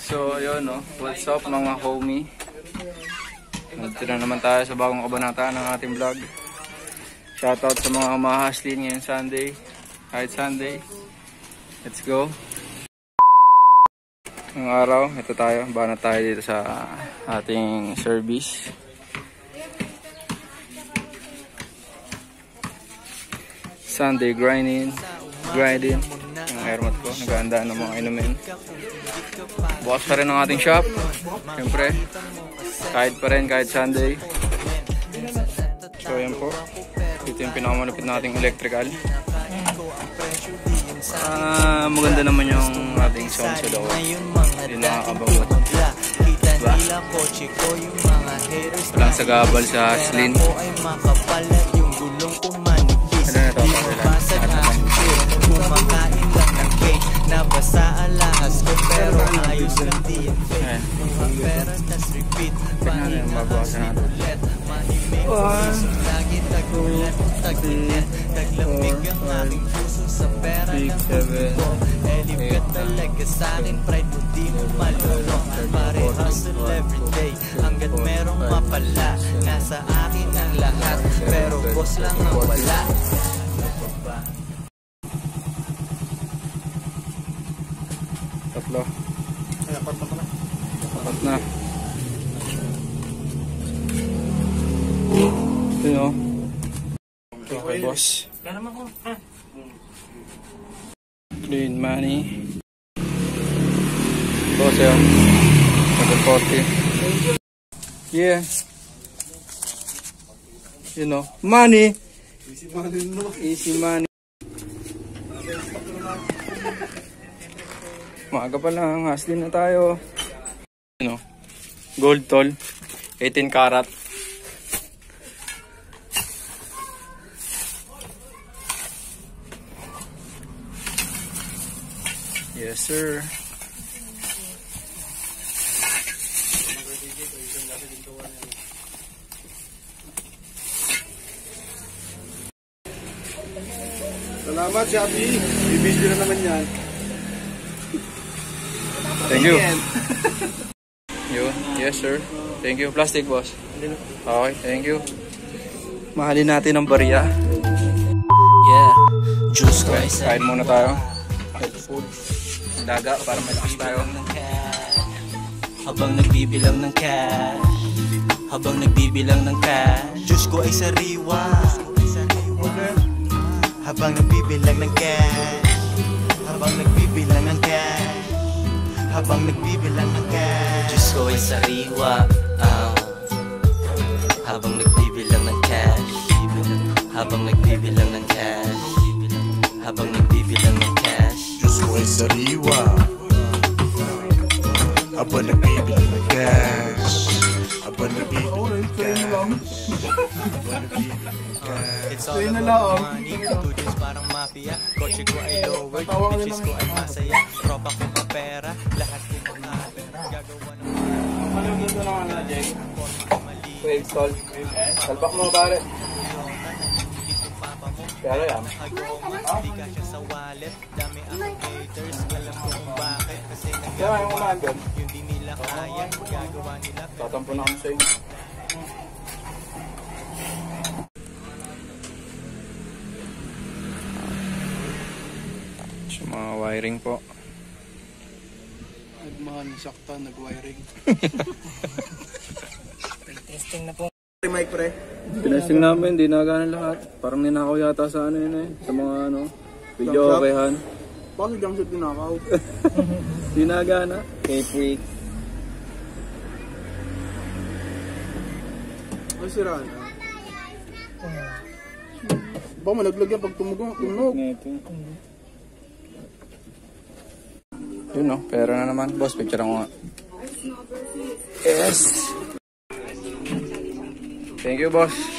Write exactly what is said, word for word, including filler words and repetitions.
So ayun no, what's up mga homie. Nandito na naman tayo sa bagong kabanata ng ating vlog. Shoutout sa mga mahaslin ngayon Sunday. Kahit Sunday. Let's go. Ngayong araw, ito tayo. Banat tayo dito sa ating service. Sunday grinding. Grinding. Yung airmat ko. Nagahanda ng mga inumin. Bukas pa rin ang ating shop. Siyempre. Kahit pa rin, kahit Sunday. So yan po. Ito yung pinakamalupit nating electrical. Ah, maganda naman yung ating sound sa loob. Hindi nakakabagot. Diba? Walang sagabal sa Haslin. Ano na ito? Kumakain lang ng cake, nabasa alahas ko pero ayos lang din. Pera tas repeat, pahinga ulit, mahimik puso, lagi tagulat, tag-init, taglamig ang aking puso sa pera ng puso. Elip ka talaga sa'kin, pride mo di mo malulong. Pare hustle everyday, hanggat merong mapala, nasa akin ang lahat, pero boss lang ang wala. Tatlo. Ay, apat na pala. Apat na. Ito yun. Okay, boss. Clean money. Boss yun. seven forty. Yeah. You know. Money. Easy money. Easy money. Maaga pa lang, Haslin na tayo. Ano? Gold toll, eighteen karat. Yes, sir. Salamat, Shabby. I-video na naman yan. Thank you. Yun. Yes, sir. Thank you. Plastic, boss. Okay, thank you. Mahalin natin ang bariya. Yeah, juice ko ay kain muna tayo. Health food. Daga para malakas tayo. Habang nagbibilang ng cash, habang nagbibilang ng cash, juice ko ay sariwa. Habang nagbibilang ng cash, habang nagbibilang ng cash, habang nagbibilang ng cash, Diyos ko ay sariwa. uh, Habang nagbibilang ng cash, habang nagbibilang ng cash, habang nagbibilang ng cash, Diyos ko ay sariwa. Habang nagbibilang ng cash, habang nagbibilang ng cash, it's all about money. Tudis parang mafia. Kotse ko ay lowered, bitches ko ay masaya. Tropa ko mapera, lahat ko makapera. Gagawa ng Ano yung dito naman na, Jake? Wave stall. Salpak mo, pare. Pero yan. Hindi ka siya sa wallet. Dami ang haters, alam ko kung bakit. Kasi Kaya yung umahan doon. yung di nila kaya, gagawa nila. Tatampo na kami sa inyo. So, mga wiring po. Nagmahan, sakta, nag-wiring. Testing na po. Mic, pre. Tinesting namin, hindi nagana lahat. Parang ninakaw yata sa ano yun eh. Sa mga ano, video okayhan. Bakit yung shot dinakaw? Hindi nagana. Kay freak. Ay, sira na. Baka malaglag yan pag tumunog. Tumunog. Yun no, pera na naman. Boss, picture ako nga. Yes! Thank you, boss.